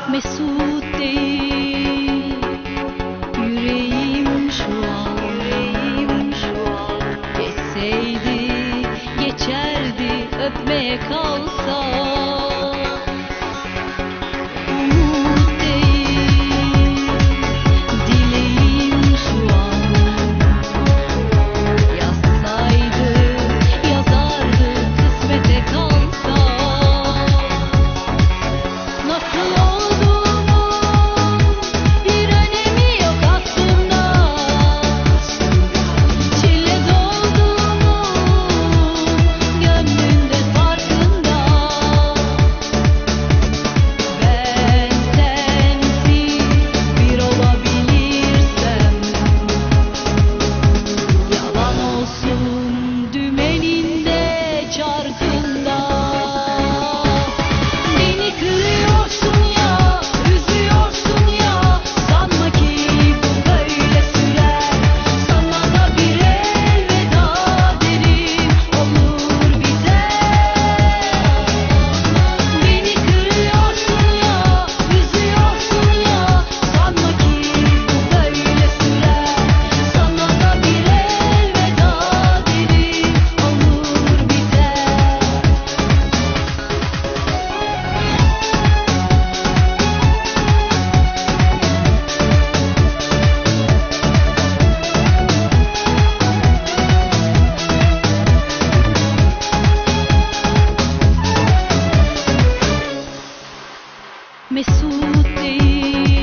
Mesut değil yüreğim şu an, yüreğim şu an. Geçseydi, geçerdi öpmeye kalsa. Umut değil dileğim şu an. Yazsaydı, yazardı kısmete kalsa. Nasıl olduğunun bir önemi yok aslında. Çile dolduğunun gönlünde farkında. Ben sensiz bir olabilirsem, yalan olsun dümeninde çarkında. Beni kırıyorsun ya, üzüyorsun ya, sanma ki bu böyle sürer. Sana da bir elveda derim, olur biter. Beni kırıyorsun ya, üzüyorsun ya, sanma ki bu böyle sürer. Sana da bir elveda derim, olur biter. Mesut değil